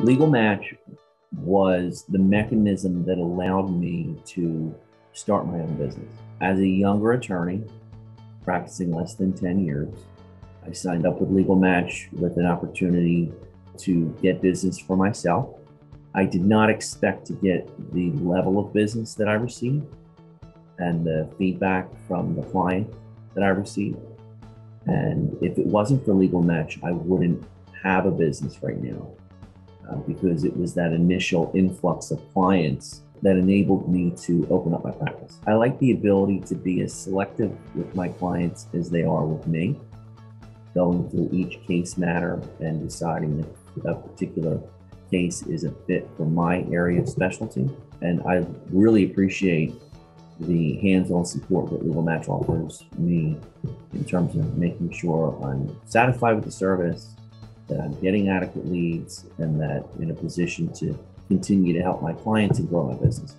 LegalMatch was the mechanism that allowed me to start my own business. As a younger attorney, practicing less than 10 years, I signed up with LegalMatch with an opportunity to get business for myself. I did not expect to get the level of business that I received and the feedback from the client that I received. And if it wasn't for LegalMatch, I wouldn't have a business right now because it was that initial influx of clients that enabled me to open up my practice. I like the ability to be as selective with my clients as they are with me, going through each case matter and deciding if a particular case is a fit for my area of specialty. And I really appreciate the hands-on support that LegalMatch offers me in terms of making sure I'm satisfied with the service, that I'm getting adequate leads, and that I'm in a position to continue to help my clients and grow my business.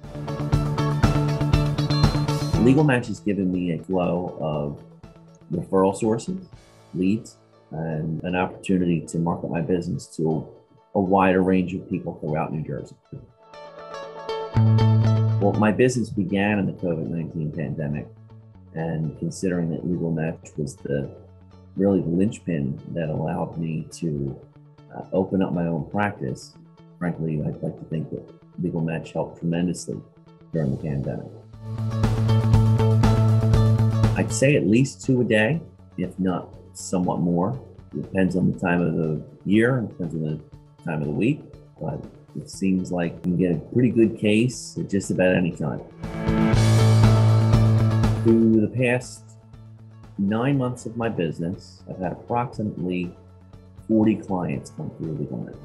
LegalMatch has given me a flow of referral sources, leads, and an opportunity to market my business to a wider range of people throughout New Jersey. Well, my business began in the COVID-19 pandemic, and considering that LegalMatch was really the linchpin that allowed me to open up my own practice, frankly, I'd like to think that LegalMatch helped tremendously during the pandemic. I'd say at least 2 a day, if not somewhat more. It depends on the time of the year, it depends on the time of the week, but it seems like you can get a pretty good case at just about any time. Through the past 9 months of my business, I've had approximately 40 clients come through LegalMatch.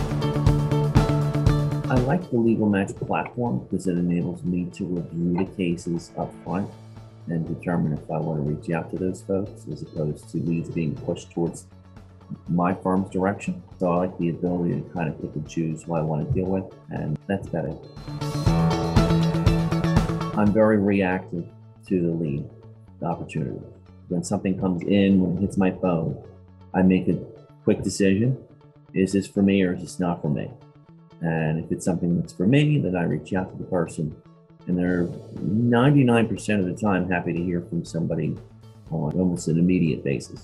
I like the LegalMatch platform because it enables me to review the cases up front and determine if I want to reach out to those folks as opposed to leads being pushed towards my firm's direction. So I like the ability to kind of pick and choose who I want to deal with, and that's about it. I'm very reactive to the lead, the opportunity. When something comes in, when it hits my phone, I make a quick decision. Is this for me or is this not for me? And if it's something that's for me, then I reach out to the person. And they're 99% of the time happy to hear from somebody on almost an immediate basis.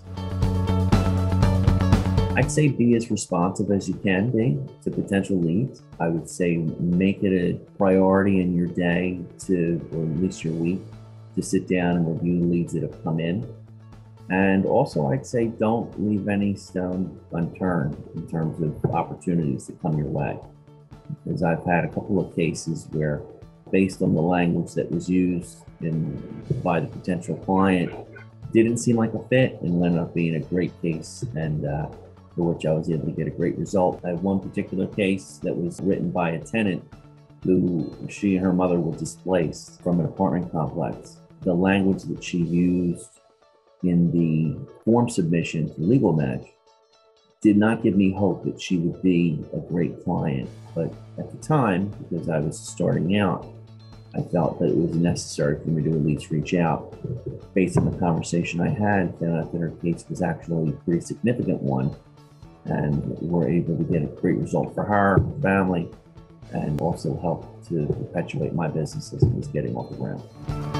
I'd say be as responsive as you can be to potential leads. I would say make it a priority in your day or at least your week, to sit down and review the leads that have come in. And also, I'd say don't leave any stone unturned in terms of opportunities that come your way. Because I've had a couple of cases where, based on the language that was used by the potential client, didn't seem like a fit and ended up being a great case, and for which I was able to get a great result. I have one particular case that was written by a tenant who, she and her mother were displaced from an apartment complex. The language that she used in the form submission to LegalMatch did not give me hope that she would be a great client. But at the time, because I was starting out, I felt that it was necessary for me to at least reach out. Based on the conversation I had, found out that her case was actually a pretty significant one, and were able to get a great result for her family, and also help to perpetuate my business as it was getting off the ground.